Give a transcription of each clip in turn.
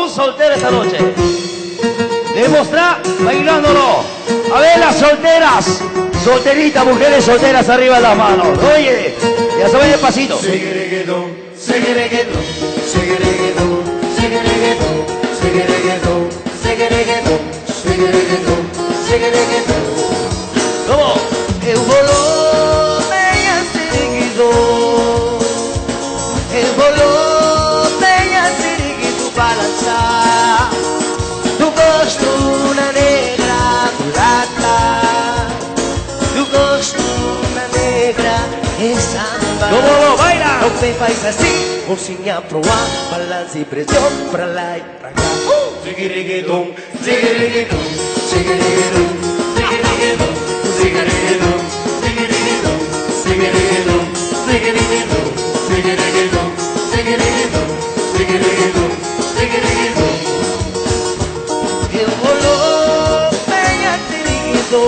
un soltero esta noche. Demostrar bailándolo. A ver las solteras. Solteritas, mujeres solteras, arriba de las manos. Oye, ya se va despacito. Sigue reggaetón, sigue reggaetón, sigue reggaetón, sigue reggaetón, sigue reggaetón, sigue reggaetón, sigue reggaetón, sigue reggaetón. ¿Cómo? Eu vou tenha seguido, eu vou tenha seguido balançar. Tu gosto na negra mulata, tu gosto na negra e samba. ¿Cómo lo baila? Não me faz assim, bolsinha pro ar, balança e pressão pra lá e pra cá. Sigue reggaeton, sigue reggaeton, sigue reggaeton, sigue reggaeton, sigue reggaeton, sigue reggaeton, sigue reggaeton, sigue reggaeton, sigue reggaeton, sigue reggaeton, sigue reggaeton, sigue reggaeton. Eu vou bem atiriguito,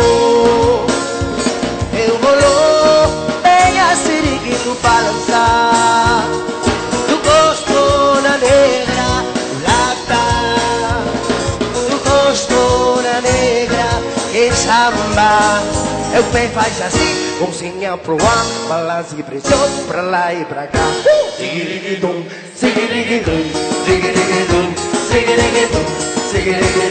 eu vou bem atiriguito balançar. Tu gosto na negra mulata, tu gosto na negra que samba. É o pé faz assim, bolsinha pro ar, balança e pressão pra lá e pra cá. Sigue reggaeton, sigue reggaeton, sigue reggaeton, sigue reggaeton, sigue reggaeton.